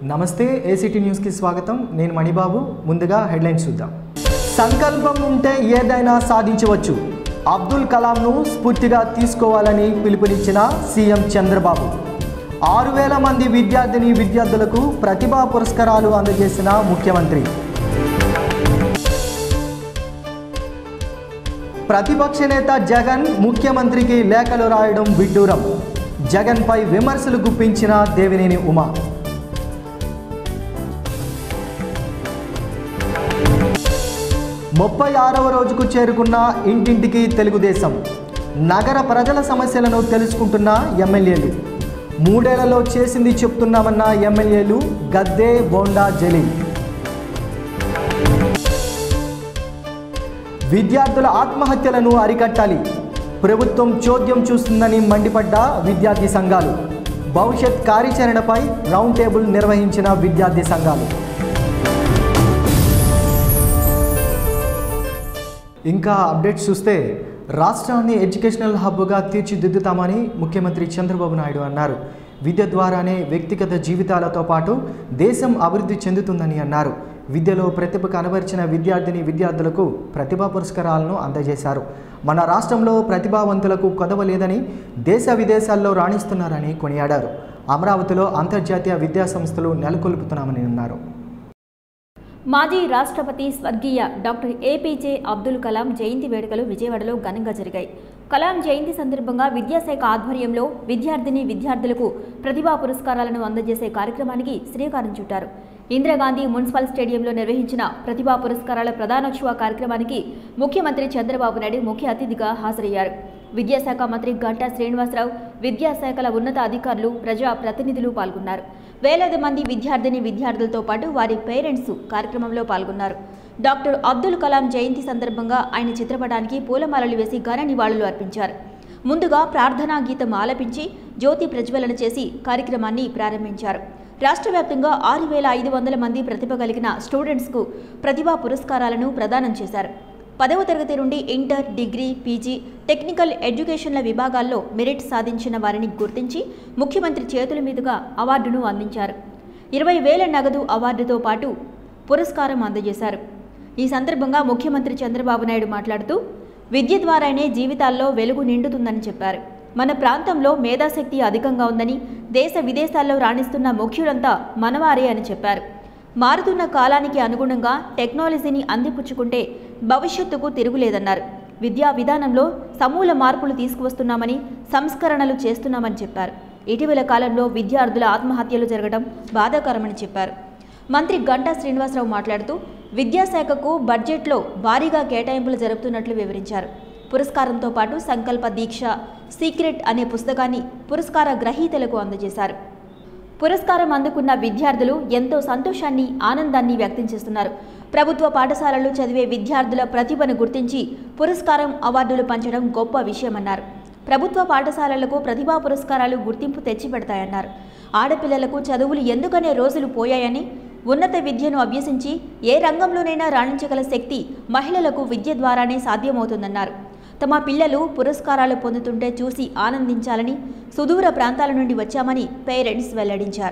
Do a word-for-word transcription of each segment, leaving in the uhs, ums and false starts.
నమస్తే ACT news కి స్వాగతం నేను మణిబాబు ముందుగా హెడ్లైన్స్ చూద్దాం సంకల్పం ఉంటే ఏదైనా సాధించవచ్చు అబ్దుల్ కలాంను స్ఫూర్తిగా తీసుకోవాలని పిలుపునిచ్చిన సీఎం చంద్రబాబు ఆరు వేల మంది విద్యార్థిని విద్యార్థులకు ప్రతిభా పురస్కారాలు అందజేసిన ముఖ్యమంత్రి ప్రతిపక్ష నేత జగన్ ముఖ్యమంత్రికి లేఖలు రాయడం విడ్డూరం జగన్ పై విమర్శలు గుప్పించిన దేవినేని ఉమా ముప్పై ఆరవ రోజుకు చేరుకున్న ఇంటింటికి తెలుగుదేశం నగర ప్రజల సమస్యలను తెలుసుకుంటున్న ఎమ్మెల్యేలు మూడేళ్లలో చేసింది చెప్తున్నామన్న ఎమ్మెల్యేలు గద్దే బోండా జలీల్ విద్యార్థుల ఆత్మహత్యలను అరికట్టాలి ప్రభుత్వం చోద్యం చూస్తుందని మండిపడ్డ విద్యార్థి సంఘాలు భవిష్యత్ కార్యాచరణపై రౌండ్ టేబుల్ నిర్వహించిన విద్యార్థి సంఘాలు ఇంకా అప్డేట్స్ చూస్తే రాష్ట్రాన్ని ఎడ్యుకేషనల్ హబ్గా తీర్చిదిద్దుతామని ముఖ్యమంత్రి చంద్రబాబు నాయుడు అన్నారు విద్య ద్వారానే వ్యక్తిగత జీవితాలతో పాటు దేశం అభివృద్ధి చెందుతుందని అన్నారు విద్యలో ప్రతిభ కనబరిచిన విద్యార్థిని విద్యార్థులకు ప్రతిభా పురస్కారాలను అందజేశారు మన రాష్ట్రంలో ప్రతిభావంతులకు కొదవ లేదని దేశ విదేశాల్లో రాణిస్తున్నారని కొనియాడారు అమరావతిలో అంతర్జాతీయ విద్యా సంస్థలు నెలకొల్పుతున్నామని అన్నారు మాజీ రాష్ట్రపతి స్వర్గీయ డాక్టర్ ఏపీజే అబ్దుల్ కలాం జయంతి వేడుకలు విజయవాడలో ఘనంగా జరిగాయి కలాం జయంతి సందర్భంగా విద్యాశాఖ ఆధ్వర్యంలో విద్యార్థిని విద్యార్థులకు ప్రతిభా పురస్కారాలను అందజేసే కార్యక్రమానికి శ్రీకారం చుట్టారు ఇందిరాగాంధీ మున్సిపల్ స్టేడియంలో నిర్వహించిన ప్రతిభా పురస్కారాల ప్రదానోత్సవ కార్యక్రమానికి ముఖ్యమంత్రి చంద్రబాబు నాయుడు ముఖ్య అతిథిగా హాజరయ్యారు విద్యాశాఖ మంత్రి గంటా శ్రీనివాసరావు విద్యాశాఖల ఉన్నత అధికారులు ప్రజా ప్రతినిధులు పాల్గొన్నారు వేలాది మంది విద్యార్థిని విద్యార్థులతో పాటు వారి పేరెంట్స్ కార్యక్రమంలో పాల్గొన్నారు డాక్టర్ అబ్దుల్ కలాం జయంతి సందర్భంగా ఆయన చిత్రపటానికి పూలమాలలు వేసి ఘన నివాళులు అర్పించారు ముందుగా ప్రార్థనా గీతం ఆలపించి జ్యోతి ప్రజ్వలన చేసి కార్యక్రమాన్ని ప్రారంభించారు రాష్ట్ర వ్యాప్తంగా ఆరు వేల ఐదు వందల మంది ప్రతిభ కలిగిన స్టూడెంట్స్కు ప్రతిభా పురస్కారాలను ప్రదానం చేశారు పదవ తరగతి నుండి ఇంటర్ డిగ్రీ పీజీ టెక్నికల్ ఎడ్యుకేషన్ల విభాగాల్లో మెరిట్ సాధించిన వారిని గుర్తించి ముఖ్యమంత్రి చేతుల మీదుగా అవార్డును అందించారు ఇరవై వేల నగదు అవార్డుతో పాటు పురస్కారం అందజేశారు ఈ సందర్భంగా ముఖ్యమంత్రి చంద్రబాబు నాయుడు మాట్లాడుతూ విద్య ద్వారానే జీవితాల్లో వెలుగు నిండుతుందని చెప్పారు మన ప్రాంతంలో మేధాశక్తి అధికంగా ఉందని దేశ విదేశాల్లో రాణిస్తున్న ముఖ్యులంతా మనవారే అని చెప్పారు మారుతున్న కాలానికి అనుగుణంగా టెక్నాలజీని అందిపుచ్చుకుంటే భవిష్యత్తుకు తిరుగులేదన్నారు విద్యా విధానంలో సమూల మార్పులు తీసుకువస్తున్నామని సంస్కరణలు చేస్తున్నామని చెప్పారు ఇటీవల కాలంలో విద్యార్థుల ఆత్మహత్యలు జరగడం బాధాకరమని చెప్పారు మంత్రి గంటా శ్రీనివాసరావు మాట్లాడుతూ విద్యాశాఖకు బడ్జెట్లో భారీగా కేటాయింపులు జరుపుతున్నట్లు వివరించారు పురస్కారంతో పాటు సంకల్ప దీక్ష సీక్రెట్ అనే పుస్తకాన్ని పురస్కార గ్రహీతలకు అందజేశారు పురస్కారం అందుకున్న విద్యార్థులు ఎంతో సంతోషాన్ని ఆనందాన్ని వ్యక్తం చేస్తున్నారు ప్రభుత్వ పాఠశాలలు చదివే విద్యార్థుల ప్రతిభను గుర్తించి పురస్కారం అవార్డులు పంచడం గొప్ప విషయమన్నారు ప్రభుత్వ పాఠశాలలకు ప్రతిభా పురస్కారాలు గుర్తింపు తెచ్చిపెడతాయన్నారు ఆడపిల్లలకు చదువులు ఎందుకనే రోజులు పోయాయని ఉన్నత విద్యను అభ్యసించి ఏ రంగంలోనైనా రాణించగల శక్తి మహిళలకు విద్య ద్వారానే సాధ్యమవుతుందన్నారు తమ పిల్లలు పురస్కారాలు పొందుతుంటే చూసి ఆనందించాలని సుదూర ప్రాంతాల నుండి వచ్చామని పేరెంట్స్ వెల్లడించారు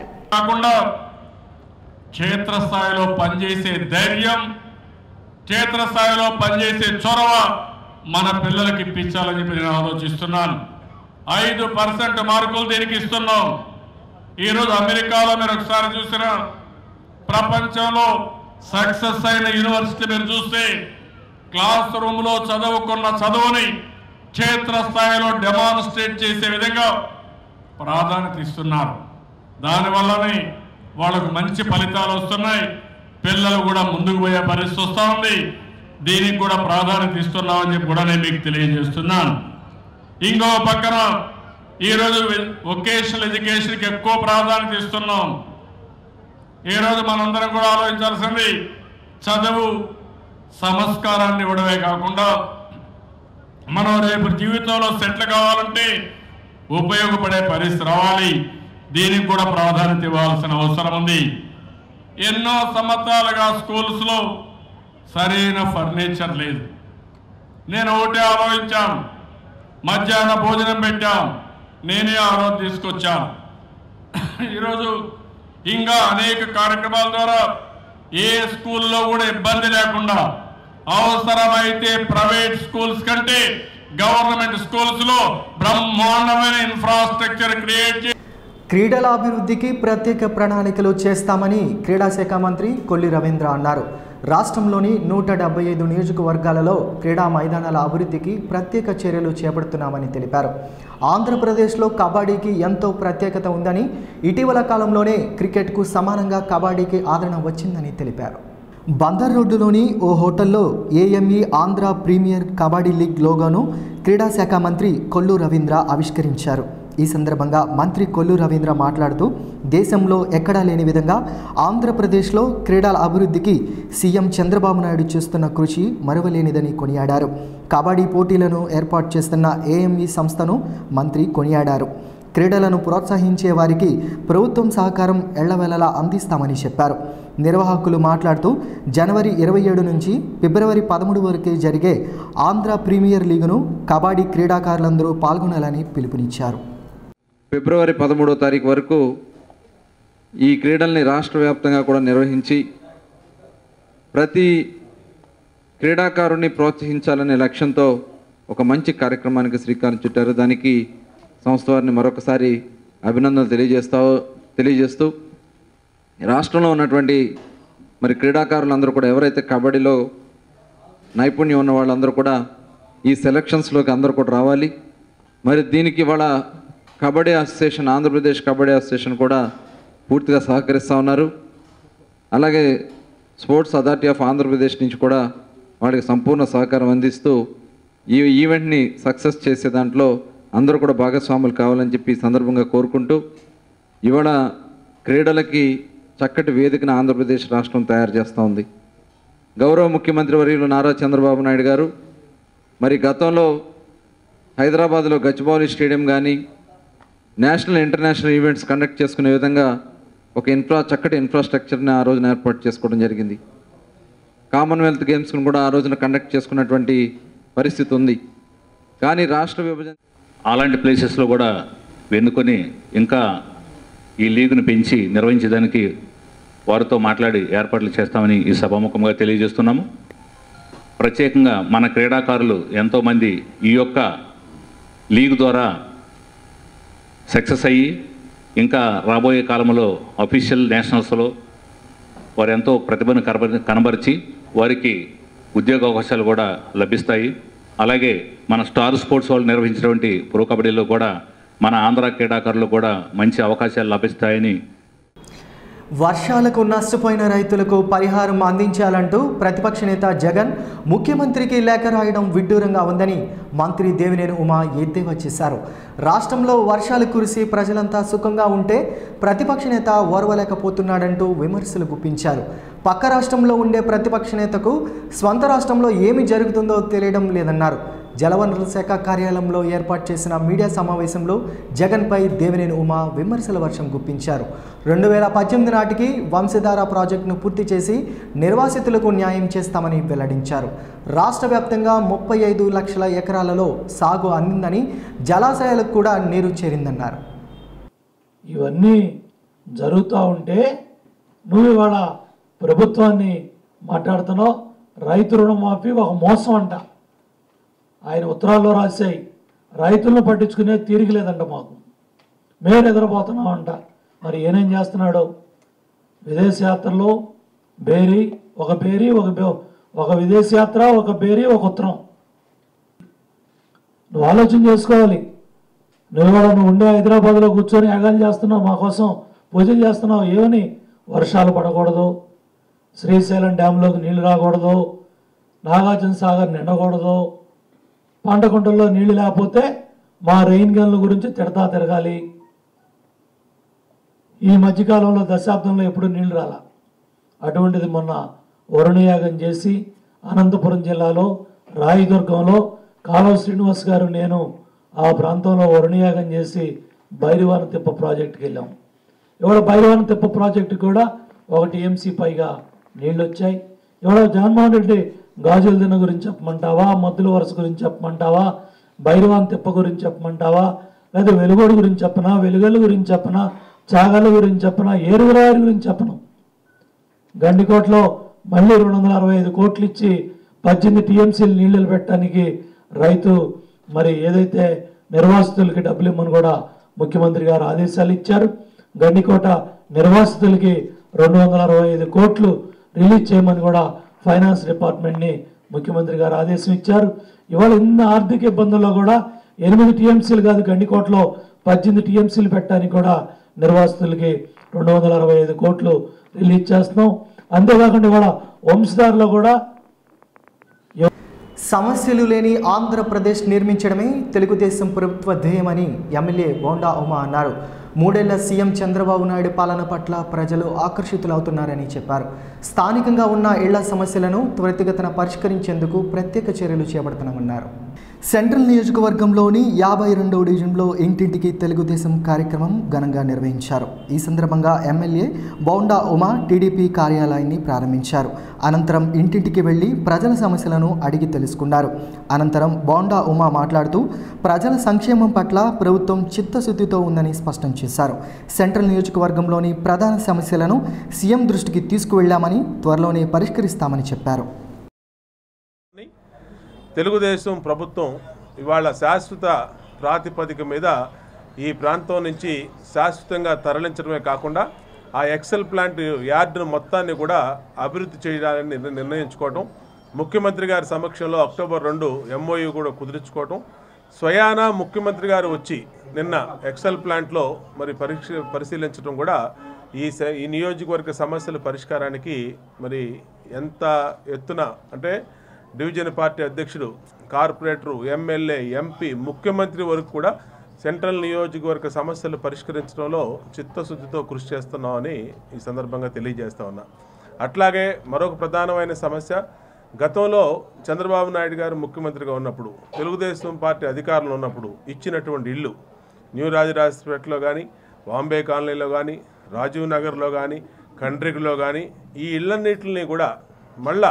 క్షేత్రస్థాయిలో పనిచేసే ధైర్యం క్షేత్రస్థాయిలో పనిచేసే చొరవ మన పిల్లలకి ఇప్పించాలని చెప్పి నేను ఆలోచిస్తున్నాను ఐదు పర్సెంట్ మార్కులు దీనికి ఇస్తున్నాం ఈరోజు అమెరికాలో మీరు ఒకసారి చూసిన ప్రపంచంలో సక్సెస్ అయిన యూనివర్సిటీ మీరు చూస్తే క్లాస్ రూమ్లో చదువుకున్న చదువుని క్షేత్రస్థాయిలో డెమాన్స్ట్రేట్ చేసే విధంగా ప్రాధాన్యత ఇస్తున్నారు దానివల్లనే వాళ్ళకు మంచి ఫలితాలు వస్తున్నాయి పిల్లలు కూడా ముందుకు పోయే పరిస్థితి వస్తూ ఉంది దీనికి కూడా ప్రాధాన్యత ఇస్తున్నామని చెప్పి కూడా నేను మీకు తెలియజేస్తున్నాను ఇంకో పక్కన ఈరోజు వొకేషనల్ ఎడ్యుకేషన్కి ఎక్కువ ప్రాధాన్యత ఇస్తున్నాం ఈరోజు మనందరం కూడా ఆలోచించాల్సింది చదువు సంస్కారాన్ని ఇవ్వడమే కాకుండా మనం రేపు జీవితంలో సెటిల్ కావాలంటే ఉపయోగపడే పరిస్థితి రావాలి దీనికి కూడా ప్రాధాన్యత ఇవ్వాల్సిన అవసరం ఉంది ఎన్నో సంవత్సరాలుగా స్కూల్స్లో సరైన ఫర్నిచర్ లేదు నేను ఒకటే ఆలోచించాను మధ్యాహ్న భోజనం పెట్టాం నేనే ఆ రోజు తీసుకొచ్చాను ఈరోజు ఇంకా అనేక కార్యక్రమాల ద్వారా ఏ స్కూల్లో కూడా ఇబ్బంది లేకుండా అవసరమైతే ప్రైవేట్ స్కూల్స్ కంటే గవర్నమెంట్ స్కూల్స్ లో బ్రహ్మాండమైన ఇన్ఫ్రాస్ట్రక్చర్ క్రియేట్ చేసి క్రీడల అభివృద్ధికి ప్రత్యేక ప్రణాళికలు చేస్తామని క్రీడా శాఖ మంత్రి కొల్లి రవీంద్ర అన్నారు. రాష్ట్రంలోని నూట డెబ్బై ఐదు నియోజకవర్గాలలో క్రీడా మైదానాల అభివృద్ధికి ప్రత్యేక చర్యలు చేపడుతున్నామని తెలిపారు. ఆంధ్రప్రదేశ్లో కబడ్డీకి ఎంతో ప్రత్యేకత ఉందని, ఇటీవల కాలంలోనే క్రికెట్కు సమానంగా కబడ్డీకి ఆదరణ వచ్చిందని తెలిపారు. బందర్ రోడ్డులోని ఓ హోటల్లో AME Andhra premier kabaddi league లోగోను క్రీడా శాఖ మంత్రి కొల్లు రవీంద్ర ఆవిష్కరించారు. ఈ సందర్భంగా మంత్రి కొల్లు రవీంద్ర మాట్లాడుతూ దేశంలో ఎక్కడా లేని విధంగా ఆంధ్రప్రదేశ్లో క్రీడల అభివృద్ధికి సీఎం చంద్రబాబు నాయుడు చేస్తున్న కృషి మరువలేనిదని కొనియాడారు. కబడ్డీ పోటీలను ఏర్పాటు చేస్తున్న ఏఎంఈ సంస్థను మంత్రి కొనియాడారు. క్రీడలను ప్రోత్సహించే వారికి ప్రభుత్వం సహకారం ఎళ్లవేళలా అందిస్తామని చెప్పారు. నిర్వాహకులు మాట్లాడుతూ జనవరి ఇరవై ఏడు నుంచి ఫిబ్రవరి పదమూడు వరకు జరిగే ఆంధ్ర ప్రీమియర్ లీగును కబడ్డీ క్రీడాకారులందరూ పాల్గొనాలని పిలుపునిచ్చారు. ఫిబ్రవరి పదమూడో తారీఖు వరకు ఈ క్రీడల్ని రాష్ట్ర వ్యాప్తంగా కూడా నిర్వహించి ప్రతి క్రీడాకారుణ్ణి ప్రోత్సహించాలనే లక్ష్యంతో ఒక మంచి కార్యక్రమానికి శ్రీకారం చుట్టారు. దానికి సంస్థ వారిని మరొకసారి అభినందనలు తెలియజేస్తా తెలియజేస్తూ రాష్ట్రంలో ఉన్నటువంటి మరి క్రీడాకారులందరూ కూడా ఎవరైతే కబడ్డీలో నైపుణ్యం ఉన్న వాళ్ళందరూ కూడా ఈ సెలక్షన్స్లోకి అందరూ కూడా రావాలి. మరి దీనికి వాళ్ళ కబడ్డీ అసోసియేషన్, ఆంధ్రప్రదేశ్ కబడ్డీ అసోసియేషన్ కూడా పూర్తిగా సహకరిస్తూ ఉన్నారు. అలాగే స్పోర్ట్స్ అథారిటీ ఆఫ్ ఆంధ్రప్రదేశ్ నుంచి కూడా వాళ్ళకి సంపూర్ణ సహకారం అందిస్తూ ఈ ఈవెంట్ని సక్సెస్ చేసే దాంట్లో అందరూ కూడా భాగస్వాములు కావాలని చెప్పి ఈ సందర్భంగా కోరుకుంటూ ఇవాళ క్రీడలకి చక్కటి వేదికను ఆంధ్రప్రదేశ్ రాష్ట్రం తయారు చేస్తూ ఉంది. గౌరవ ముఖ్యమంత్రి వర్యులు నారా చంద్రబాబు నాయుడు గారు మరి గతంలో హైదరాబాద్లో గచ్చిబౌలి స్టేడియం కానీ నేషనల్ ఇంటర్నేషనల్ ఈవెంట్స్ కండక్ట్ చేసుకునే విధంగా ఒక ఇన్ఫ్రా చక్కటి ఇన్ఫ్రాస్ట్రక్చర్ని ఆ రోజున ఏర్పాటు చేసుకోవడం జరిగింది. కామన్వెల్త్ గేమ్స్ను కూడా ఆ రోజున కండక్ట్ చేసుకున్నటువంటి పరిస్థితి ఉంది. కానీ రాష్ట్ర విభజన అలాంటి ప్లేసెస్లో కూడా వెన్నుకొని ఇంకా ఈ లీగ్ను పెంచి నిర్వహించడానికి వారితో మాట్లాడి ఏర్పాట్లు చేస్తామని ఈ సభాముఖంగా తెలియజేస్తున్నాము. ప్రత్యేకంగా మన క్రీడాకారులు ఎంతోమంది ఈ యొక్క లీగ్ ద్వారా సక్సెస్ అయ్యి ఇంకా రాబోయే కాలంలో అఫీషియల్ నేషనల్స్లో వారు ఎంతో ప్రతిభను కనబరిచి వారికి ఉద్యోగ అవకాశాలు కూడా లభిస్తాయి. అలాగే మన స్టార్ స్పోర్ట్స్ వాళ్ళు నిర్వహించినటువంటి ప్రో కబడ్డీలో కూడా మన ఆంధ్ర క్రీడాకారులు కూడా మంచి అవకాశాలు లభిస్తాయని. వర్షాలకు నష్టపోయిన రైతులకు పరిహారం అందించాలంటూ ప్రతిపక్ష నేత జగన్ ముఖ్యమంత్రికి లేఖ రాయడం విడ్డూరంగా ఉందని మంత్రి దేవినేని ఉమా ఎద్దేవా చేశారు. రాష్ట్రంలో వర్షాలు కురిసి ప్రజలంతా సుఖంగా ఉంటే ప్రతిపక్ష నేత ఓర్వలేకపోతున్నాడంటూ విమర్శలు గుప్పించారు. పక్క రాష్ట్రంలో ఉండే ప్రతిపక్ష నేతకు స్వంత రాష్ట్రంలో ఏమి జరుగుతుందో తెలియడం లేదన్నారు. జలవనరుల శాఖ కార్యాలయంలో ఏర్పాటు చేసిన మీడియా సమావేశంలో జగన్పై దేవినేని ఉమా విమర్శల వర్షం గుప్పించారు. రెండు వేల పద్దెనిమిది నాటికి వంశధార ప్రాజెక్టును పూర్తి చేసి నిర్వాసితులకు న్యాయం చేస్తామని వెల్లడించారు. రాష్ట్ర వ్యాప్తంగా ముప్పై ఐదు లక్షల ఎకరాలలో సాగు అందిందని, జలాశయాలకు కూడా నీరు చేరిందన్నారు. ఇవన్నీ జరుగుతూ ఉంటే నువ్వు ఇవాళ ప్రభుత్వాన్ని మాట్లాడుతున్నావు. రైతు రుణమాఫీ ఒక మోసం అంట. ఆయన ఉత్తరాల్లో రాశాయి, రైతులను పట్టించుకునే తీరిక లేదంట మాకు, మేము నిద్రపోతున్నామంట. మరి ఏనేం చేస్తున్నాడు? విదేశయాత్రలో బేరీ ఒక బేరీ ఒక ఒక విదేశయాత్ర ఒక బేరీ ఒక ఉత్తరం. నువ్వు ఆలోచన చేసుకోవాలి. నువ్వు కూడా నువ్వు ఉండే హైదరాబాద్లో కూర్చొని యాగాలు చేస్తున్నావు, మా కోసం పూజలు చేస్తున్నావు. ఏమని? వర్షాలు పడకూడదు, శ్రీశైలం డ్యాంలోకి నీళ్లు రాకూడదు, నాగార్జున సాగర్ నిండకూడదు, పంటకుంటల్లో నీళ్లు లేకపోతే మా రెయిన్ గన్ల గురించి తిడతా తిరగాలి. ఈ మధ్యకాలంలో దశాబ్దంలో ఎప్పుడు నీళ్లు రాలా. అటువంటిది మొన్న వరుణయాగం చేసి అనంతపురం జిల్లాలో రాయదుర్గంలో కాలువ శ్రీనివాస్ గారు నేను ఆ ప్రాంతంలో వరుణయాగం చేసి భైరవాన తిప్ప ప్రాజెక్టుకి వెళ్ళాం. ఇవాళ భైరవాన తిప్ప ప్రాజెక్టు కూడా ఒక టీఎంసీ పైగా నీళ్ళు వచ్చాయి. ఇవాళ జగన్మోహన్ రెడ్డి గాజుల దిన గురించి చెప్పమంటావా, మద్దుల వరుస గురించి చెప్పమంటావా, భైరవాన్ తిప్ప గురించి చెప్పమంటావా, లేదా వెలుగోడు గురించి చెప్పనా, వెలుగలు గురించి చెప్పనా, చాగల గురించి చెప్పను, ఏరువురారి గురించి చెప్పను. గండికోటలో మళ్ళీ రెండు వందల అరవై ఐదు కోట్లు ఇచ్చి పద్దెనిమిది టీఎంసీలు నీళ్లు పెట్టడానికి రైతు మరి ఏదైతే నిర్వాసితులకి డబ్బులు ఇమ్మని కూడా ముఖ్యమంత్రి గారు ఆదేశాలు ఇచ్చారు. గండికోట నిర్వాసితులకి రెండు వందల అరవై ఐదు కోట్లు రిలీజ్ చేయమని కూడా ఫైనాన్స్ డిపార్ట్మెంట్ని ముఖ్యమంత్రి గారు ఆదేశం ఇచ్చారు. ఇవాళ ఇన్ని ఆర్థిక ఇబ్బందుల్లో కూడా ఎనిమిది టీఎంసీలు కాదు, గండికోటలో పద్దెనిమిది టీఎంసీలు పెట్టడానికి కూడా నిర్వాసితులకి రెండు వందల అరవై ఐదు కోట్లు రిలీజ్ చేస్తున్నాం. అంతేకాకుండా ఇవాళ వంశధారలో కూడా సమస్యలు లేని ఆంధ్రప్రదేశ్ నిర్మించడమే తెలుగుదేశం ప్రభుత్వ ధ్యేయమని ఎమ్మెల్యే బోండా ఉమా అన్నారు. మూడేళ్ల సీఎం చంద్రబాబు నాయుడు పాలన పట్ల ప్రజలు ఆకర్షితులవుతున్నారని చెప్పారు. స్థానికంగా ఉన్న ఇళ్ల సమస్యలను త్వరితగతిన పరిష్కరించేందుకు ప్రత్యేక చర్యలు చేపడుతున్నామన్నారు. సెంట్రల్ నియోజకవర్గంలోని యాభై రెండవ డివిజన్లో ఇంటింటికి తెలుగుదేశం కార్యక్రమం ఘనంగా నిర్వహించారు. ఈ సందర్భంగా ఎమ్మెల్యే బోండా ఉమా టీడీపీ కార్యాలయాన్ని ప్రారంభించారు. అనంతరం ఇంటింటికి వెళ్లి ప్రజల సమస్యలను అడిగి తెలుసుకున్నారు. అనంతరం బోండా ఉమా మాట్లాడుతూ ప్రజల సంక్షేమం పట్ల ప్రభుత్వం చిత్తశుద్ధితో ఉందని స్పష్టం చేశారు. సెంట్రల్ నియోజకవర్గంలోని ప్రధాన సమస్యలను సీఎం దృష్టికి తీసుకువెళ్లామని, త్వరలోనే పరిష్కరిస్తామని చెప్పారు. తెలుగుదేశం ప్రభుత్వం ఇవాళ శాశ్వత ప్రాతిపదిక మీద ఈ ప్రాంతం నుంచి శాశ్వతంగా తరలించడమే కాకుండా ఆ ఎక్సెల్ ప్లాంట్ యార్డును మొత్తాన్ని కూడా అభివృద్ధి చేయాలని నిర్ణయించుకోవటం, ముఖ్యమంత్రి గారి సమక్షంలో అక్టోబర్ రెండు ఎంఓయూ కూడా కుదుర్చుకోవటం, స్వయానా ముఖ్యమంత్రి గారు వచ్చి నిన్న ఎక్సెల్ ప్లాంట్లో మరి పరీక్ష పరిశీలించడం కూడా ఈ ఈ నియోజకవర్గ సమస్యల పరిష్కారానికి మరి ఎంత ఎత్తున అంటే డివిజన్ పార్టీ అధ్యక్షుడు, కార్పొరేటరు, ఎమ్మెల్యే, ఎంపీ, ముఖ్యమంత్రి వరకు కూడా సెంట్రల్ నియోజకవర్గ సమస్యలు పరిష్కరించడంలో చిత్తశుద్ధితో కృషి చేస్తున్నామని ఈ సందర్భంగా తెలియజేస్తా ఉన్నా. అట్లాగే మరొక ప్రధానమైన సమస్య, గతంలో చంద్రబాబు నాయుడు గారు ముఖ్యమంత్రిగా ఉన్నప్పుడు, తెలుగుదేశం పార్టీ అధికారంలో ఉన్నప్పుడు ఇచ్చినటువంటి ఇల్లు న్యూ రాజరాజపేటలో కానీ, బాంబే కాలనీలో కానీ, రాజీవ్ నగర్లో కానీ, కండ్రికలో కానీ ఈ ఇళ్ళన్నిటిని కూడా మళ్ళా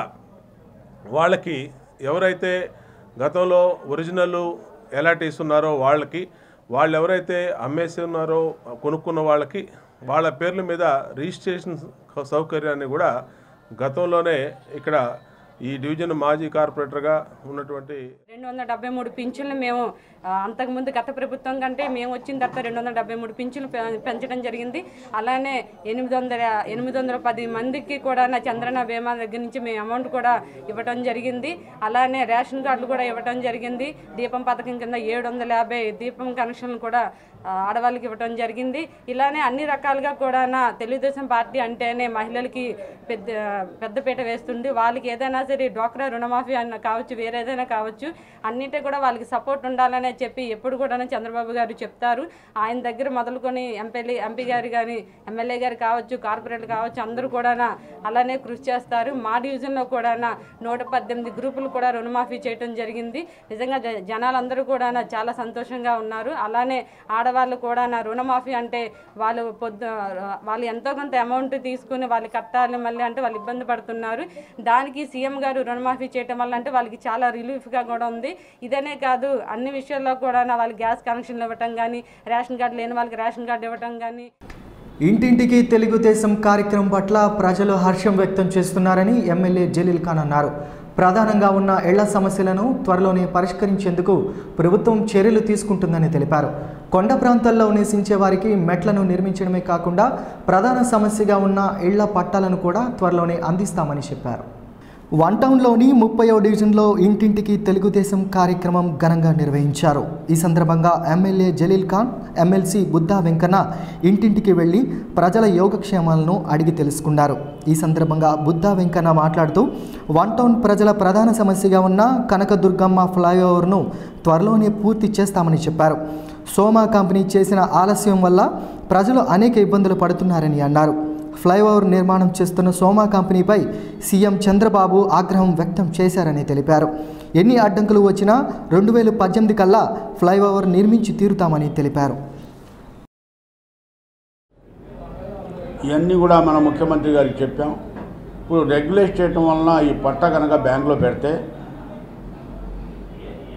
వాళ్ళకి ఎవరైతే గతంలో ఒరిజినల్ ఎలాటీస్ ఉన్నారో వాళ్ళకి, వాళ్ళు ఎవరైతే అమ్మేసి ఉన్నారో కొనుక్కున్న వాళ్ళకి వాళ్ళ పేర్ల మీద రిజిస్ట్రేషన్ సౌకర్యాన్ని కూడా గతంలోనే ఇక్కడ ఈ డివిజన్ మాజీ కార్పొరేటర్గా ఉన్నటువంటి రెండు వందల డెబ్బై మూడు పింఛన్లు మేము అంతకుముందు గత ప్రభుత్వం కంటే మేము వచ్చిన తర్వాత రెండు వందల డెబ్బై మూడు పింఛన్లు పెంచడం జరిగింది. అలానే ఎనిమిది వందల ఎనిమిది వందల పది మందికి కూడా నా చంద్రన బీమా దగ్గర నుంచి మేము అమౌంట్ కూడా ఇవ్వడం జరిగింది. అలానే రేషన్ కార్డులు కూడా ఇవ్వడం జరిగింది. దీపం పథకం కింద ఏడు వందల యాభై దీపం కనెక్షన్లు కూడా ఆడవాళ్ళకి ఇవ్వడం జరిగింది. ఇలానే అన్ని రకాలుగా కూడా నా తెలుగుదేశం పార్టీ అంటేనే మహిళలకి పెద్ద పెద్దపీట వేస్తుంది. వాళ్ళకి ఏదైనా సరే డ్వాక్రా రుణమాఫీ అన్న కావచ్చు, వేరేదైనా కావచ్చు, అన్నింటి కూడా వాళ్ళకి సపోర్ట్ ఉండాలనే చెప్పి ఎప్పుడు కూడా చంద్రబాబు గారు చెప్తారు. ఆయన దగ్గర మొదలుకొని ఎంపీ ఎంపీ గారు కానీ, ఎమ్మెల్యే గారు కావచ్చు, కార్పొరేట్లు కావచ్చు, అందరూ కూడా అలానే కృషి చేస్తారు. మా డివిజన్లో కూడా నూట పద్దెనిమిది గ్రూపులు కూడా రుణమాఫీ చేయడం జరిగింది. నిజంగా జనాలందరూ కూడా చాలా సంతోషంగా ఉన్నారు. అలానే ఆడవాళ్ళు కూడా నా రుణమాఫీ అంటే వాళ్ళు పొద్దు వాళ్ళు ఎంతో కొంత అమౌంట్ తీసుకుని వాళ్ళు కట్టాలి మళ్ళీ అంటే వాళ్ళు ఇబ్బంది పడుతున్నారు. దానికి సీఎం గారు రుణమాఫీ చేయటం వల్ల అంటే వాళ్ళకి చాలా రిలీఫ్గా కూడా ఉంది. ఇదనే కాదు, అన్ని విషయాల్లో కూడా వాళ్ళకి గ్యాస్ కనెక్షన్లు ఇవ్వటం కానీ, రేషన్ కార్డు లేని వాళ్ళకి రేషన్ కార్డు ఇవ్వటం కానీ. ఇంటింటికి తెలుగుదేశం కార్యక్రమం పట్ల ప్రజలు హర్షం వ్యక్తం చేస్తున్నారని ఎమ్మెల్యే జలీల్ ఖాన్ అన్నారు. ప్రధానంగా ఉన్న ఇళ్ల సమస్యలను త్వరలోనే పరిష్కరించేందుకు ప్రభుత్వం చర్యలు తీసుకుంటుందని తెలిపారు. కొండ ప్రాంతాల్లో నివసించే వారికి మెట్లను నిర్మించడమే కాకుండా ప్రధాన సమస్యగా ఉన్న ఇళ్ల పట్టాలను కూడా త్వరలోనే అందిస్తామని చెప్పారు. వన్ టౌన్లోని ముప్పైవ డివిజన్లో ఇంటింటికి తెలుగుదేశం కార్యక్రమం ఘనంగా నిర్వహించారు. ఈ సందర్భంగా ఎమ్మెల్యే జలీల్ ఖాన్, ఎమ్మెల్సీ బుద్దా వెంకన్న ఇంటింటికి వెళ్లి ప్రజల యోగక్షేమాలను అడిగి తెలుసుకున్నారు. ఈ సందర్భంగా బుద్దా వెంకన్న మాట్లాడుతూ వన్ టౌన్ ప్రజల ప్రధాన సమస్యగా ఉన్న కనకదుర్గమ్మ ఫ్లైఓవర్ను త్వరలోనే పూర్తి చేస్తామని చెప్పారు. సోమా కంపెనీ చేసిన ఆలస్యం వల్ల ప్రజలు అనేక ఇబ్బందులు పడుతున్నారని అన్నారు. ఫ్లైఓవర్ నిర్మాణం చేస్తున్న సోమా కంపెనీపై సీఎం చంద్రబాబు ఆగ్రహం వ్యక్తం చేశారని తెలిపారు. ఎన్ని అడ్డంకులు వచ్చినా రెండు వేల పద్దెనిమిది కల్లా ఫ్లైఓవర్ నిర్మించి తీరుతామని తెలిపారు. ఇవన్నీ కూడా మన ముఖ్యమంత్రి గారికి చెప్పాం. ఇప్పుడు రెగ్యులేట్ చేయడం వలన ఈ పట్ట కనుక బ్యాంకులో పెడితే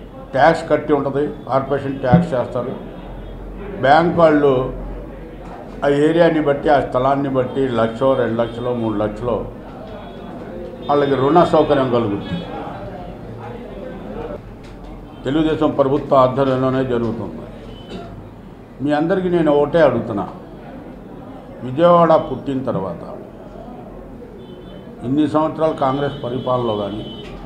ట్యాక్స్ కట్టి ఉంటుంది, కార్పొరేషన్ ట్యాక్స్ చేస్తారు. బ్యాంక్ వాళ్ళు ఆ ఏరియాని బట్టి ఆ స్థలాన్ని బట్టి లక్షో రెండు లక్షలో మూడు లక్షలో వాళ్ళకి రుణ సౌకర్యం కలుగుతుంది. తెలుగుదేశం ప్రభుత్వ ఆధ్వర్యంలోనే జరుగుతుంది. మీ అందరికీ నేను ఒకటే అడుగుతున్నా, విజయవాడ పుట్టిన తర్వాత ఇన్ని సంవత్సరాలు కాంగ్రెస్ పరిపాలనలో కానీ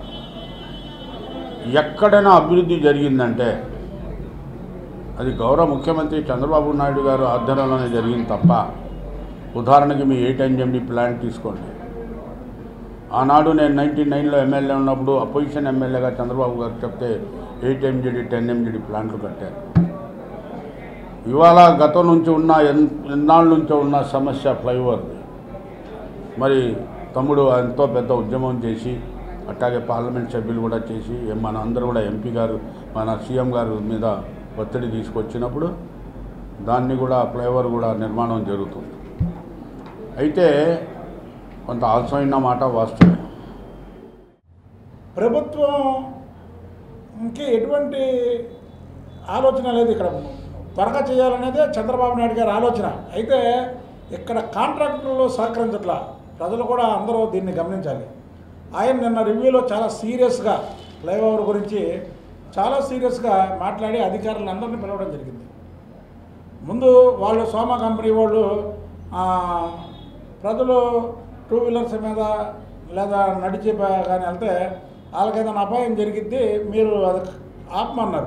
ఎక్కడైనా అభివృద్ధి జరిగిందంటే అది గౌరవ ముఖ్యమంత్రి చంద్రబాబు నాయుడు గారు ఆధ్వర్యంలోనే జరిగింది తప్ప, ఉదాహరణకి మీ ఎయిట్ ఎన్ఎండి ప్లాంట్ తీసుకోండి. ఆనాడు నేను నైన్టీ నైన్లో ఎమ్మెల్యే ఉన్నప్పుడు అపోజిషన్ ఎమ్మెల్యేగా చంద్రబాబు గారు చెప్తే ఎయిట్ ఎంజిడి టెన్ ఎంజిడి ప్లాంట్లు కట్టారు. ఇవాళ గతం నుంచి ఉన్న ఎన్నాళ్ళ నుంచో ఉన్న సమస్య ఫ్లైఓవర్. మరి తమ్ముడు ఎంతో పెద్ద ఉద్యమం చేసి అట్లాగే పార్లమెంట్ సభ్యులు కూడా చేసి మన అందరూ కూడా ఎంపీ గారు మన సీఎం గారు మీద ఒత్తిడి తీసుకొచ్చినప్పుడు దాన్ని కూడా ఫ్లైఓవర్ కూడా నిర్మాణం జరుగుతుంది. అయితే కొంత ఆలస్యమైన మాట వాస్తవమే. ప్రభుత్వంకి ఎటువంటి ఆలోచన లేదు. ఇక్కడ త్వరగా చేయాలనేదే చంద్రబాబు నాయుడు గారి ఆలోచన. అయితే ఇక్కడ కాంట్రాక్టర్లు సహకరించట్లా. ప్రజలు కూడా అందరూ దీన్ని గమనించాలి. ఆయన నిన్న రివ్యూలో చాలా సీరియస్గా ఫ్లైఓవర్ గురించి చాలా సీరియస్గా మాట్లాడి అధికారులందరినీ పిలవడం జరిగింది. ముందు వాళ్ళు సోమా కంపెనీ వాళ్ళు ప్రజలు టూ వీలర్స్ మీద లేదా నడిచి కానీ వెళ్తే వాళ్ళకి ఏదైనా అపాయం జరిగిద్ది, మీరు అది ఆపమన్నారు.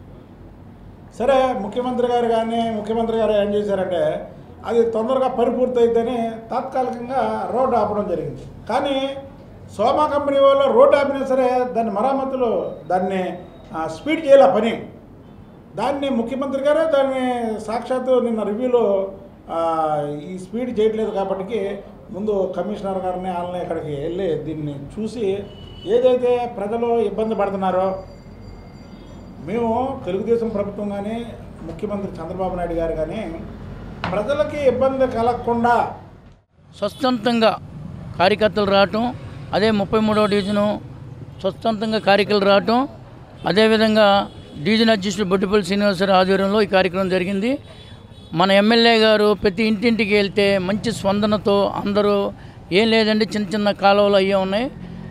సరే, ముఖ్యమంత్రి గారు కానీ ముఖ్యమంత్రి గారు ఏం చేశారంటే అది తొందరగా పరిపూర్తి అయితేనే తాత్కాలికంగా రోడ్డు ఆపడం జరిగింది. కానీ సోమా కంపెనీ వాళ్ళు రోడ్డు ఆపినా సరే దాన్ని మరమ్మతులు దాన్ని స్పీడ్ చేయాల పని. దాన్ని ముఖ్యమంత్రి గారే దాన్ని సాక్షాత్తు నిన్న రివ్యూలో ఈ స్పీడ్ చేయట్లేదు కాబట్టి ముందు కమిషనర్ గారిని వాళ్ళని ఇక్కడికి వెళ్ళి దీన్ని చూసి ఏదైతే ప్రజలు ఇబ్బంది పడుతున్నారో, మేము తెలుగుదేశం ప్రభుత్వం కానీ ముఖ్యమంత్రి చంద్రబాబు నాయుడు గారు కానీ ప్రజలకి ఇబ్బంది కలగకుండా స్వచ్ఛందంగా కార్యకర్తలు రావటం, అదే ముప్పై మూడవ డివిజను స్వచ్ఛందంగా కార్యకర్తలు రావటం, అదేవిధంగా డివిజన్ అధ్యక్షుడు బొట్టిపల్లి శ్రీనివాసరావు ఆధ్వర్యంలో ఈ కార్యక్రమం జరిగింది. మన ఎమ్మెల్యే గారు ప్రతి ఇంటింటికి వెళ్తే మంచి స్పందనతో అందరూ ఏం లేదండి చిన్న చిన్న కాలువలు అయ్యే ఉన్నాయి.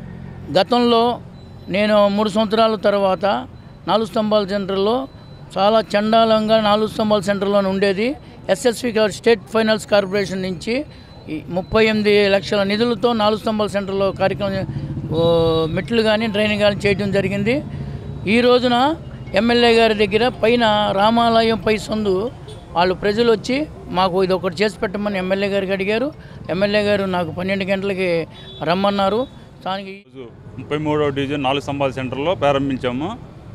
గతంలో నేను మూడు సంవత్సరాల తర్వాత నాలుగు స్తంభాల సెంటర్లో చాలా చండాలంగా నాలుగు స్తంభాల సెంటర్లోనే ఉండేది. ఎస్ఎస్వి గారు స్టేట్ ఫైనాన్స్ కార్పొరేషన్ నుంచి ముప్పై ఎనిమిది లక్షల నిధులతో నాలుగు స్తంభాల సెంటర్లో కార్యక్రమం మెట్లు కానీ డ్రైనింగ్ కానీ చేయడం జరిగింది. ఈ రోజున ఎమ్మెల్యే గారి దగ్గర పైన రామాలయం పై సందు వాళ్ళు ప్రజలు వచ్చి మాకు ఇది ఒకటి చేసి పెట్టమని ఎమ్మెల్యే గారికి అడిగారు. ఎమ్మెల్యే గారు నాకు పన్నెండు గంటలకి రమ్మన్నారు. స్థానిక ముప్పై మూడవ డివిజన్ నాలుగు స్తంభాల సెంటర్లో ప్రారంభించాము.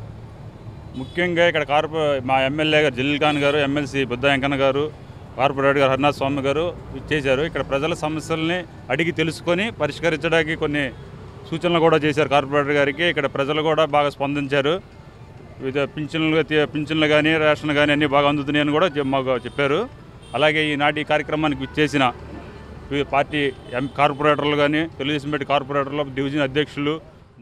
ముఖ్యంగా ఇక్కడ కార్పొ మా ఎమ్మెల్యే గారు జలీల్ ఖాన్ గారు, ఎమ్మెల్సీ బుద్ధ వెంకన్న గారు, కార్పొరేటర్ గారు హరినాథ్ స్వామి గారు చేశారు. ఇక్కడ ప్రజల సమస్యల్ని అడిగి తెలుసుకొని పరిష్కరించడానికి కొన్ని సూచనలు కూడా చేశారు కార్పొరేటర్ గారికి. ఇక్కడ ప్రజలు కూడా బాగా స్పందించారు. వివిధ పింఛన్లు పింఛన్లు కానీ రేషన్ కానీ అన్నీ బాగా అందుతున్నాయని కూడా మాకు చెప్పారు. అలాగే ఈనాటి కార్యక్రమానికి చేసిన వివిధ పార్టీ ఎం కార్పొరేటర్లు కానీ తెలుగుదేశం పార్టీ కార్పొరేటర్లు, డివిజన్ అధ్యక్షులు.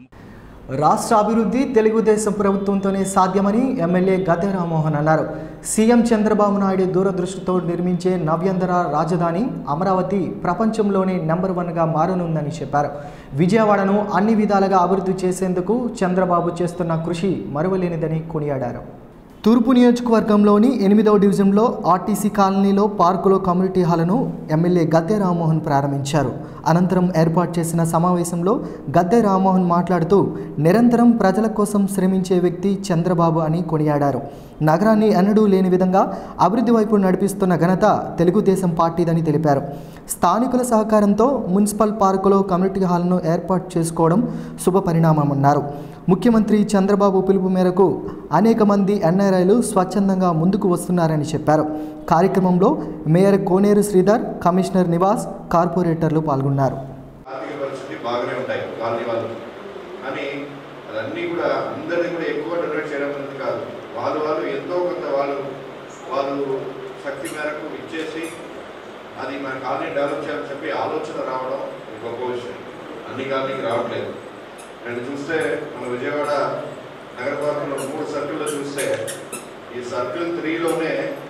రాష్ట్ర అభివృద్ధి తెలుగుదేశం ప్రభుత్వంతోనే సాధ్యమని ఎమ్మెల్యే గద్దె రామ్మోహన్ అన్నారు. సీఎం చంద్రబాబు నాయుడు దూరదృష్టితో నిర్మించే నవ్యాంధ్ర రాజధాని అమరావతి ప్రపంచంలోనే నెంబర్ వన్గా మారనుందని చెప్పారు. విజయవాడను అన్ని విధాలుగా అభివృద్ధి చేసేందుకు చంద్రబాబు చేస్తున్న కృషి మరువలేనిదని కొనియాడారు. తూర్పు నియోజకవర్గంలోని ఎనిమిదవ డివిజన్లో ఆర్టీసీ కాలనీలో పార్కులో కమ్యూనిటీ హాల్ను ఎమ్మెల్యే గద్దె రామ్మోహన్ ప్రారంభించారు. అనంతరం ఏర్పాటు చేసిన సమావేశంలో గద్దె రామ్మోహన్ మాట్లాడుతూ నిరంతరం ప్రజల కోసం శ్రమించే వ్యక్తి చంద్రబాబు అని కొనియాడారు. నగరాన్ని ఎన్నడూ లేని విధంగా అభివృద్ధి వైపు నడిపిస్తున్న ఘనత తెలుగుదేశం పార్టీదని తెలిపారు. స్థానికుల సహకారంతో మున్సిపల్ పార్కులో కమ్యూనిటీ హాల్ను ఏర్పాటు చేసుకోవడం శుభ పరిణామమన్నారు. ముఖ్యమంత్రి చంద్రబాబు పిలుపు మేరకు అనేక మంది ఎన్ఆర్ఐలు స్వచ్ఛందంగా ముందుకు వస్తున్నారని చెప్పారు. కార్యక్రమంలో మేయర్ కోనేరు శ్రీధర్, కమిషనర్ నివాస్, కార్పొరేటర్లు పాల్గొన్నారు. ఆర్థిక పరిస్థితి బాగానే ఉంటాయి కాలనీ వాళ్ళు అని అదన్నీ కూడా అందరినీ కూడా ఎక్కువ డొనేట్ చేయడం అనేది కాదు. వాళ్ళు వాళ్ళు ఎంతో కొంత వాళ్ళు వాళ్ళు శక్తి మేరకు ఇచ్చేసి అది మన కాలనీ డెవలప్ చేయాలని చెప్పి ఆలోచన రావడం గొప్ప విషయం. అన్ని కాలనీకి రావట్లేదు. నేను చూస్తే మన విజయవాడ నగరపాలకలో మూడు సర్కిల్లో చూస్తే ఈ సర్కిల్ త్రీలోనే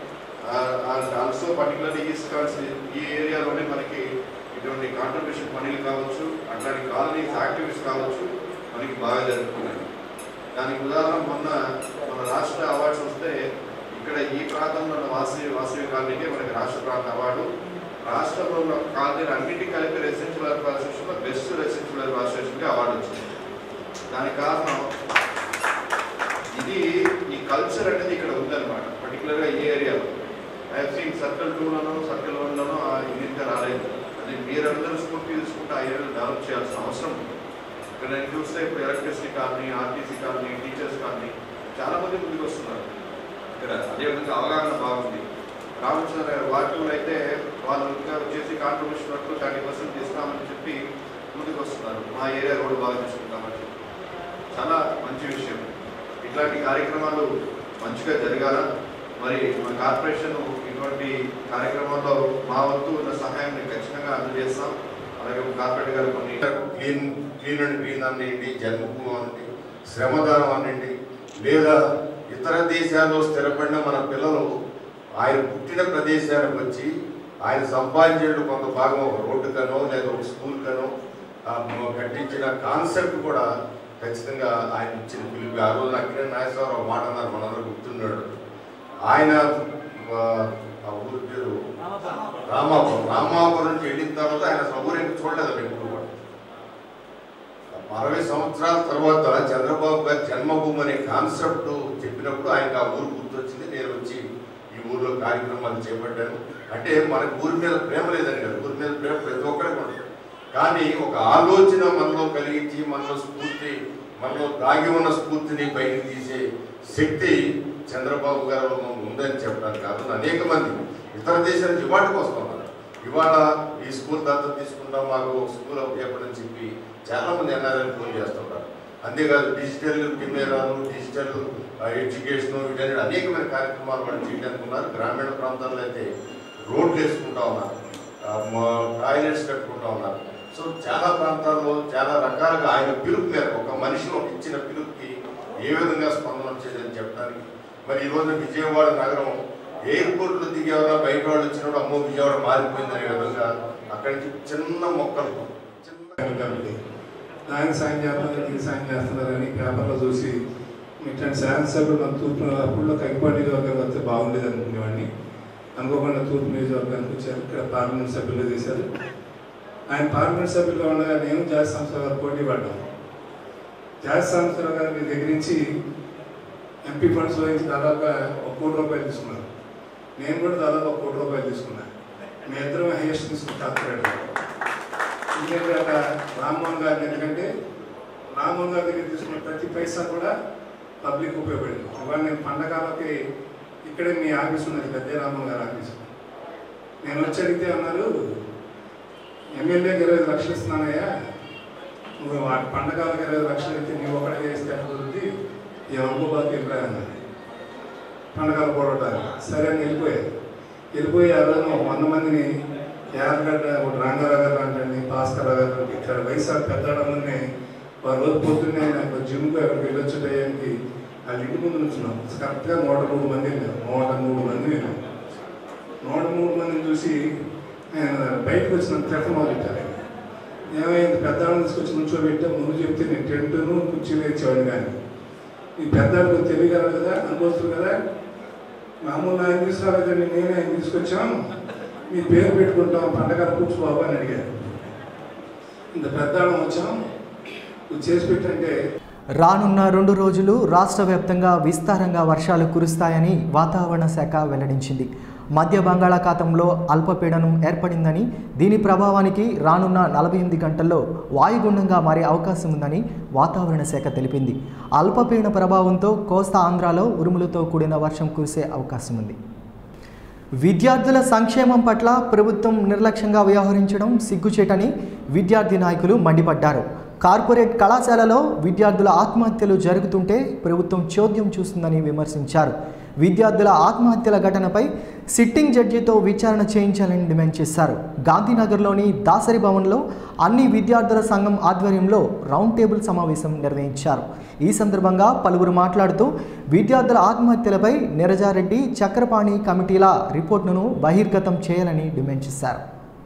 ఆల్సో పర్టికులర్లీ ఈస్ట్ ఈ ఏరియాలోనే మనకి ఇటువంటి కాంట్రిబ్యూషన్ పనులు కావచ్చు, అట్లాంటి కాలనీస్ యాక్టివిటీస్ కావచ్చు మనకి బాగా జరుగుతున్నాయి. దానికి ఉదాహరణ మొన్న మన రాష్ట్ర అవార్డ్స్ వస్తే ఇక్కడ ఈ ప్రాంతంలో ఉన్న వాసవి వాసవి కాలనీకి మనకి రాష్ట్ర ప్రాంత అవార్డు, రాష్ట్రంలో ఉన్న కాలనీలు అన్నింటికి కలిపి రెసిడెన్షియల్ వెల్ఫేర్ అసోసియేషన్లో బెస్ట్ రెసిడెన్షియల్ వెల్ఫేర్ అసోసియేషన్కి అవార్డు వచ్చింది. దానికి కారణం ఇది ఈ కల్చర్ అనేది ఇక్కడ ఉందన్నమాట, పర్టికులర్గా ఈ ఏరియాలో. ఐ హావ్ సీన్ సర్కిల్ టూలోనో సర్కిల్ వన్లోనో ఇంకా రాలేదు. అది మీరందరూ స్ఫూర్తి తీసుకుంటే ఆ ఏరియాలో డెవలప్ చేయాల్సిన అవసరం ఉంది. ఇక్కడ నేను చూస్తే ఇప్పుడు electricity colony, RTC colony, teachers colony చాలామంది ముందుకు వస్తున్నారు ఇక్కడ. అదేవిధంగా అవగాహన బాగుంది. రామకృష్ణ వార్డులు అయితే వాళ్ళు ఇంకా వచ్చేసి కాంట్రిబ్యూషన్ వరకు థర్టీ పర్సెంట్ ఇస్తామని చెప్పి ముందుకు వస్తున్నారు. మా ఏరియా రోడ్డు బాగా చూసుకుంటామని చెప్పి చాలా మంచి విషయం. ఇట్లాంటి కార్యక్రమాలు మంచిగా జరగాల. మరి మన కార్పొరేషన్ ఇటువంటి కార్యక్రమాల్లో మా వంతు ఉన్న సహాయం నేను ఖచ్చితంగా అందజేస్తాం. అలాగే కార్పొరేట్ గారు కొన్ని క్లీన్ క్లీన్ అండ్ గ్రీన్ అనండి, జన్మభూమి అనండి, శ్రమదానం అనండి, లేదా ఇతర దేశాల్లో స్థిరపడిన మన పిల్లలు ఆయన పుట్టిన ప్రదేశానికి వచ్చి ఆయన సంపాదించేట్లు కొంత భాగం ఒక రోడ్డు కనో లేదా ఒక స్కూల్ కనో కట్టించిన కాన్సెప్ట్ కూడా ఖచ్చితంగా ఆయన ఇచ్చిన పిలుపు. ఆ రోజు అక్కడ నాగేశ్వరరావు మాట అన్నారు, మనందరూ గుర్తున్నాడు. ఆయన ఆ ఊరి పేరు రామాపురం. రామాపురం నుంచి వెళ్ళిన తర్వాత ఆయన సౌకర్యం చూడలేదు ఎప్పుడు కూడా. అరవై సంవత్సరాల తర్వాత చంద్రబాబు గారి జన్మభూమి అనే కాన్సెప్ట్ చెప్పినప్పుడు ఆయనకు ఆ ఊరు గుర్తొచ్చింది. నేను వచ్చి ఈ ఊరిలో కార్యక్రమాలు చేపట్టాను. అంటే మనకు ఊరి మీద ప్రేమ లేదని కదా, ఊరి మీద ప్రేమ ప్రతి ఒక్కరికి ఉంటుంది. కానీ ఒక ఆలోచన మనలో కలిగించి మనలో స్ఫూర్తి, మనలో దాగి ఉన్న స్ఫూర్తిని బయటకు తీసే శక్తి చంద్రబాబు గారు ఉందని చెప్పడానికి కాదు. అనేక మంది ఇతర దేశాల నుంచి ఇవాటికి వస్తున్నారు. ఇవాళ ఈ స్కూల్ దత్తత తీసుకుంటాం, మాకు స్కూల్ చెప్పడని చెప్పి చాలామంది ఎన్ఆర్ఐలు ఫోన్ చేస్తుంటారు. అంతేకాదు డిజిటల్ కెమెరాలు, డిజిటల్ ఎడ్యుకేషన్, వీటన్ని అనేకమైన కార్యక్రమాలు వాళ్ళు చేయడానికి ఉన్నారు. గ్రామీణ ప్రాంతాల్లో అయితే రోడ్లు వేసుకుంటా ఉన్నారు, టాయిలెట్స్ కట్టుకుంటా ఉన్నారు. సో చాలా ప్రాంతాల్లో చాలా రకాలుగా ఆయన పిలుపు మేరకు ఒక మనిషిని ఒక ఇచ్చిన పిలుపుకి ఏ విధంగా స్పందన వచ్చేదని చెప్పడానికి. మరి ఈరోజు విజయవాడ నగరం ఎయిర్పోర్ట్లో దిగేవారా బయట వాళ్ళు వచ్చినప్పుడు అమ్మో విజయవాడ మారిపోయిందనే విధంగా అక్కడి నుంచి చిన్న మొక్కలు చిన్న ఆయన సాయం చేస్తున్నారు, ఇది సాయం చేస్తున్నారని పేపర్లో చూసి ఇట్లాంటి శాసనసభ్యులు మన తూర్పు అప్పుడులో కైపాటి నియోజకవర్గానికి వస్తే బాగుండేది అనుకునేవాడిని. అనుకోకుండా తూర్పు నియోజకవర్గానికి వచ్చారు. ఇక్కడ పార్లమెంట్ సభ్యులు చేశారు. ఆయన పార్లమెంట్ సభ్యులుగా ఉండగా నేను జాతి సంస్థ గారు పోటీ పడ్డాం. జాతి సంస్థ గారు మీ దగ్గర నుంచి ఎంపీ ఫండ్స్ వహించి దాదాపుగా ఒక కోటి రూపాయలు తీసుకున్నారు. నేను కూడా దాదాపు ఒక కోటి రూపాయలు తీసుకున్నాను. మీ ఇద్దరం హైయెస్ట్ తీసుకుని కార్పొరేట్. ఎందుకంటే అక్కడ రామ్మోహన్ గారిని, ఎందుకంటే రామ్మోహన్ గారి దగ్గర తీసుకున్న ప్రతి పైసా కూడా పబ్లిక్ ఉపయోగపడింది. ఇవాళ నేను పండగలకి ఇక్కడే మీ ఆఫీస్ ఉన్నది, పెద్ద రామ్మోహన్ గారి ఆఫీసు. నేను వచ్చి అడిగితే అన్నారు, ఎమ్మెల్యేకి ఇరవై లక్షలు ఇస్తున్నానయ్యా, నువ్వు వాటి పండగలకి ఇరవై లక్షలు అయితే నువ్వు ఒకటే వేస్తే కుదురుద్ది, ఈ అనుభవానికి వెళ్ళిపోయా అన్నారు. పండగలు పోవటానికి సరే అని వెళ్ళిపోయారు. వెళ్ళిపోయి ఆ రోజు ఒక వంద మందిని యాదగడ్డ, ఒక రంగారావు గారు అంటే భాస్కర్ గారు అంటే ఇక్కడ వైఎస్ఆర్ పెద్దవాళ్ళని వారు రోజు పొద్దున్నే నాకు జిమ్కు అక్కడికి వెళ్ళొచ్చు టయానికి వాళ్ళ ఇంటి ముందు నుంచున్నాం. కరెక్ట్గా నూట మూడు మంది వెళ్ళాం. నూట మూడు మంది వెళ్ళాం. నూట మూడు మందిని చూసి ఆయన బయటకు వచ్చిన తెఫన్ మొదలెట్టారు. ఏమైంది, పెద్దవాళ్ళని తీసుకొచ్చి నుంచోబెట్టా, ముందు చెప్తే నేను టెంటును కుర్చీలు ఇచ్చేవాడిని. కానీ ఈ పెద్దవాళ్ళకి తెలియగలరు కదా, అనుభవిస్తారు కదా, మామూలు ఆయన తీసుకురాలేదండి, నేనే ఆయన తీసుకొచ్చాం, మీ పేరు పెట్టుకుంటాం, పండగ కూర్చో బాబు అని అడిగారు. ఇంత పెద్దవాళ్ళం వచ్చాం, చేసి పెట్టంటే. రానున్న రెండు రోజులు రాష్ట్ర వ్యాప్తంగా విస్తారంగా వర్షాలు కురుస్తాయని వాతావరణ శాఖ వెల్లడించింది. మధ్య బంగాళాఖాతంలో అల్పపీడనం ఏర్పడిందని, దీని ప్రభావానికి రానున్న నలభై ఎనిమిది గంటల్లో వాయుగుండంగా మారే అవకాశం ఉందని వాతావరణ శాఖ తెలిపింది. అల్పపీడన ప్రభావంతో కోస్తా ఆంధ్రాలో ఉరుములతో కూడిన వర్షం కురిసే అవకాశం ఉంది. విద్యార్థుల సంక్షేమం పట్ల ప్రభుత్వం నిర్లక్ష్యంగా వ్యవహరించడం సిగ్గుచేటని విద్యార్థి నాయకులు మండిపడ్డారు. కార్పొరేట్ కళాశాలలో విద్యార్థుల ఆత్మహత్యలు జరుగుతుంటే ప్రభుత్వం చోద్యం చూస్తుందని విమర్శించారు. విద్యార్థుల ఆత్మహత్యల ఘటనపై సిట్టింగ్ జడ్జితో విచారణ చేయించాలని డిమాండ్ చేశారు. గాంధీనగర్లోని దాసరి భవన్లో అన్ని విద్యార్థుల సంఘం ఆధ్వర్యంలో రౌండ్ టేబుల్ సమావేశం నిర్వహించారు. ఈ సందర్భంగా పలువురు మాట్లాడుతూ విద్యార్థుల ఆత్మహత్యలపై నిరజారెడ్డి, చక్రపాణి కమిటీల రిపోర్టును బహిర్గతం చేయాలని డిమాండ్ చేశారు.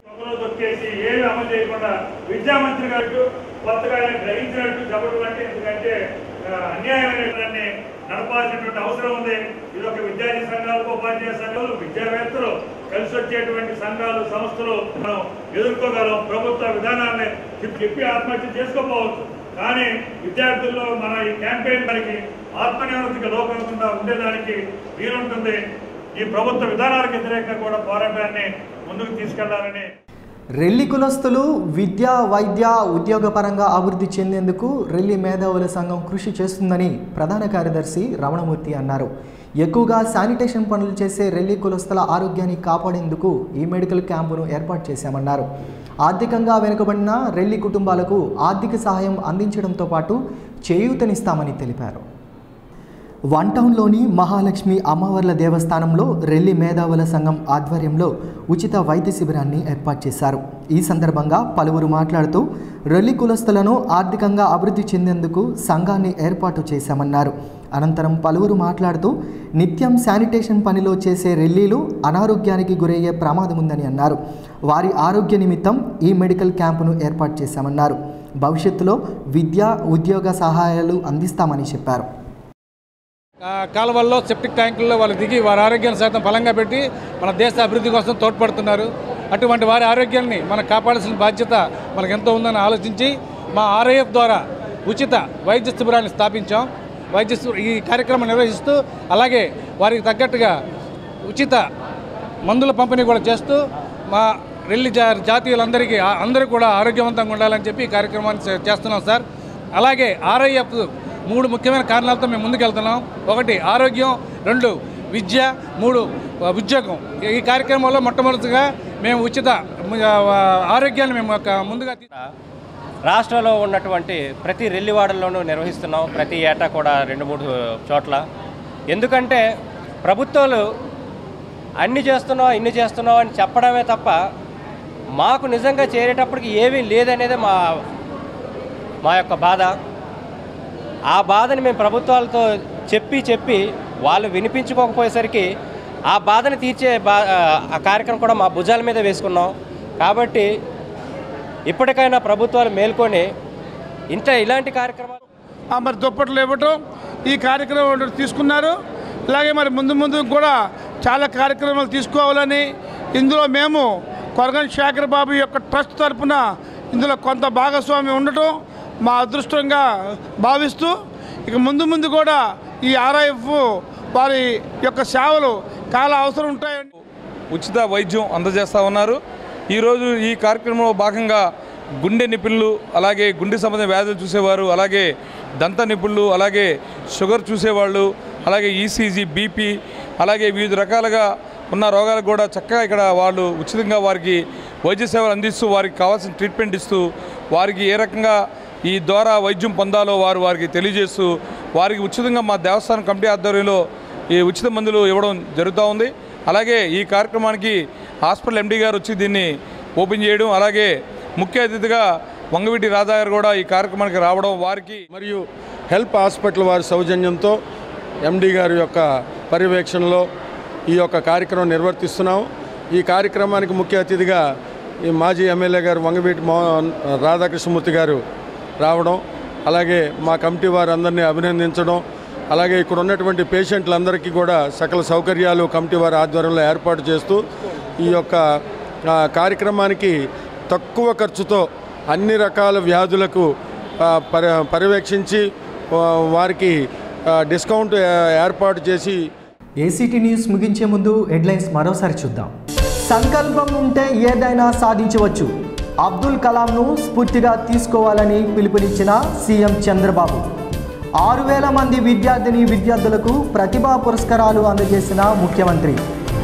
విద్యామంత్రి గారు కొత్తగా గ్రహించినట్టు చెప్పడం అంటే ఎందుకంటే అన్యాయమైన నడపాల్సినటువంటి అవసరం ఉంది. ఇది ఒక విద్యార్థి సంఘాలకు, ఉపాధ్యాయ సంఘాలు, విద్యావేత్తలు కలిసి వచ్చేటువంటి సంఘాలు, సంస్థలు మనం ఎదుర్కోగలం. ప్రభుత్వ విధానాన్ని చెప్పి ఆత్మహత్య చేసుకోపోవచ్చు, కానీ విద్యార్థుల్లో మన ఈ క్యాంపెయిన్ మనకి ఆత్మనిర్వృతికి లోపడకుండా ఉండేదానికి వీలుంటుంది. ఈ ప్రభుత్వ విధానాలకు వ్యతిరేకంగా కూడా పోరాటాన్ని ముందుకు తీసుకెళ్లాలని. రెల్లి కులస్తులు విద్య, వైద్య, ఉద్యోగపరంగా అభివృద్ధి చెందేందుకు రెల్లి మేధావుల సంఘం కృషి చేస్తుందని ప్రధాన కార్యదర్శి రమణమూర్తి అన్నారు. ఎక్కువగా శానిటేషన్ పనులు చేసే రెల్లి కులస్తుల ఆరోగ్యాన్ని కాపాడేందుకు ఈ మెడికల్ క్యాంపును ఏర్పాటు చేశామన్నారు. ఆర్థికంగా వెనుకబడిన రెల్లి కుటుంబాలకు ఆర్థిక సహాయం అందించడంతో పాటు చేయూతనిస్తామని తెలిపారు. వన్ టౌన్లోని మహాలక్ష్మి అమ్మవార్ల దేవస్థానంలో రెల్లి మేధావుల సంఘం ఆధ్వర్యంలో ఉచిత వైద్య శిబిరాన్ని ఏర్పాటు చేశారు. ఈ సందర్భంగా పలువురు మాట్లాడుతూ రెల్లి కులస్తులను ఆర్థికంగా అభివృద్ధి చెందేందుకు సంఘాన్ని ఏర్పాటు చేశామన్నారు. అనంతరం పలువురు మాట్లాడుతూ నిత్యం శానిటేషన్ పనిలో చేసే రెల్లీలు అనారోగ్యానికి గురయ్యే ప్రమాదం ఉందని అన్నారు. వారి ఆరోగ్య నిమిత్తం ఈ మెడికల్ క్యాంపును ఏర్పాటు చేశామన్నారు. భవిష్యత్తులో విద్య, ఉద్యోగ సహాయాలు అందిస్తామని చెప్పారు. కాలువల్లో, సెప్టిక్ ట్యాంకుల్లో వాళ్ళు దిగి వారి ఆరోగ్యాన్ని శాతం బలంగా పెట్టి మన దేశ అభివృద్ధి కోసం తోడ్పడుతున్నారు. అటువంటి వారి ఆరోగ్యాన్ని మనం కాపాడాల్సిన బాధ్యత మనకు ఎంతో ఉందని ఆలోచించి మా ఆర్ఐఎఫ్ ద్వారా ఉచిత వైద్య శిబిరాన్ని స్థాపించాం. వైద్య ఈ కార్యక్రమం నిర్వహిస్తూ అలాగే వారికి తగ్గట్టుగా ఉచిత మందుల పంపిణీ కూడా చేస్తూ మా రెల్లి జా జాతీయులందరికీ అందరూ కూడా ఆరోగ్యవంతంగా ఉండాలని చెప్పి ఈ కార్యక్రమాన్ని చేస్తున్నాం సార్. అలాగే ఆర్ఐఎఫ్ మూడు ముఖ్యమైన కారణాలతో మేము ముందుకెళ్తున్నాం. ఒకటి ఆరోగ్యం, రెండు విద్య, మూడు ఉద్యోగం. ఈ కార్యక్రమంలో మొట్టమొదటిగా మేము ఉచిత ఆరోగ్యాన్ని మేము ముందుగా రాష్ట్రంలో ఉన్నటువంటి ప్రతి రెల్లివాడల్లోనూ నిర్వహిస్తున్నాం. ప్రతి ఏటా కూడా రెండు మూడు చోట్ల. ఎందుకంటే ప్రభుత్వాలు అన్ని చేస్తున్నాం ఇన్ని చేస్తున్నాం అని చెప్పడమే తప్ప మాకు నిజంగా చేరేటప్పటికి ఏమీ లేదనేదే మా మా యొక్క బాధ. ఆ బాధని మేము ప్రభుత్వాలతో చెప్పి చెప్పి వాళ్ళు వినిపించుకోకపోయేసరికి ఆ బాధను తీర్చే బా ఆ కార్యక్రమం కూడా మా భుజాల మీద వేసుకున్నాం. కాబట్టి ఇప్పటికైనా ప్రభుత్వాలు మేల్కొని ఇంత ఇలాంటి కార్యక్రమాలు మరి దుప్పట్లు ఇవ్వటం ఈ కార్యక్రమం తీసుకున్నారు. అలాగే మరి ముందు ముందు కూడా చాలా కార్యక్రమాలు తీసుకోవాలని ఇందులో మేము కొరగన్ శేఖర్ బాబు యొక్క ట్రస్ట్ తరఫున ఇందులో కొంత భాగస్వామ్యం ఉండటం మా అదృష్టంగా భావిస్తూ ఇక ముందు ముందు కూడా ఈ ఆర్ఐఎఫ్ వారి యొక్క సేవలు చాలా అవసరం ఉంటాయని ఉచిత వైద్యం అందజేస్తూ ఉన్నారు. ఈరోజు ఈ కార్యక్రమంలో భాగంగా గుండె నిపుణులు, అలాగే గుండె సంబంధించిన వ్యాధులు చూసేవారు, అలాగే దంత నిపుణులు, అలాగే షుగర్ చూసేవాళ్ళు, అలాగే ఈసీజీ, బీపీ, అలాగే వివిధ రకాలుగా ఉన్న రోగాలకు కూడా చక్కగా ఇక్కడ వాళ్ళు ఉచితంగా వారికి వైద్య సేవలు అందిస్తూ వారికి కావాల్సిన ట్రీట్మెంట్ ఇస్తూ వారికి ఏ రకంగా ఈ ద్వారా వైద్యం పొందాలో వారు వారికి తెలియజేస్తూ వారికి ఉచితంగా మా దేవస్థానం కమిటీ ఆధ్వర్యంలో ఈ ఉచిత మందులు ఇవ్వడం జరుగుతూ ఉంది. అలాగే ఈ కార్యక్రమానికి హాస్పిటల్ ఎండీ గారు వచ్చి దీన్ని ఓపెన్ చేయడం, అలాగే ముఖ్య అతిథిగా వంగవీటి రాధా గారు కూడా ఈ కార్యక్రమానికి రావడం, వారికి మరియు హెల్ప్ హాస్పిటల్ వారి సౌజన్యంతో ఎండీ గారి యొక్క పర్యవేక్షణలో ఈ యొక్క కార్యక్రమం నిర్వర్తిస్తున్నాం. ఈ కార్యక్రమానికి ముఖ్య అతిథిగా ఈ మాజీ ఎమ్మెల్యే గారు వంగవీటి మోహన్ రాధాకృష్ణమూర్తి గారు రావడం, అలాగే మా కమిటీ వారందరినీ అభినందించడం, అలాగే ఇక్కడ ఉన్నటువంటి పేషెంట్లందరికీ కూడా సకల సౌకర్యాలు కమిటీ వారి ఆధ్వర్యంలో ఏర్పాటు చేస్తూ ఈ యొక్క కార్యక్రమానికి తక్కువ ఖర్చుతో అన్ని రకాల వ్యాధులకు పర్య పర్యవేక్షించి వారికి డిస్కౌంట్ ఏర్పాటు చేసి. ఏసీటీ న్యూస్ ముగించే ముందు హెడ్లైన్స్ మరోసారి చూద్దాం. సంకల్పం ఉంటే ఏదైనా సాధించవచ్చు. అబ్దుల్ కలాంను స్ఫూర్తిగా తీసుకోవాలని పిలుపునిచ్చిన సీఎం చంద్రబాబు. ఆరు వేల మంది విద్యార్థిని విద్యార్థులకు ప్రతిభా పురస్కారాలు అందజేసిన ముఖ్యమంత్రి.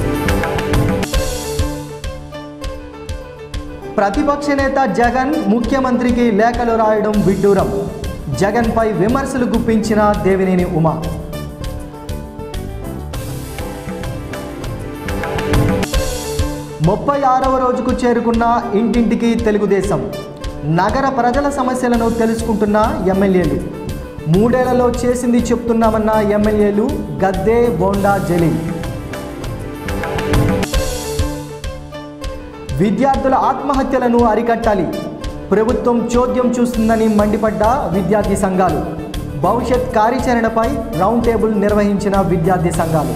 ప్రతిపక్ష నేత జగన్ ముఖ్యమంత్రికి లేఖలు రాయడం విడ్డూరం. జగన్పై విమర్శలు గుప్పించిన దేవినేని ఉమా. ముప్పై ఆరవ రోజుకు చేరుకున్న ఇంటింటికి తెలుగుదేశం. నగర ప్రజల సమస్యలను తెలుసుకుంటున్న ఎమ్మెల్యేలు. మూడేళ్లలో చేసింది చెప్తున్నామన్న ఎమ్మెల్యేలు గద్దే, బోండా, జలీల్. విద్యార్థుల ఆత్మహత్యలను అరికట్టాలి. ప్రభుత్వం చోద్యం చూస్తుందని మండిపడ్డ విద్యార్థి సంఘాలు. భవిష్యత్ కార్యాచరణపై రౌండ్ టేబుల్ నిర్వహించిన విద్యార్థి సంఘాలు.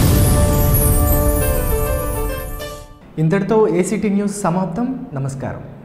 ఇంతటితో ఏసీటీ న్యూస్ సమాప్తం. నమస్కారం.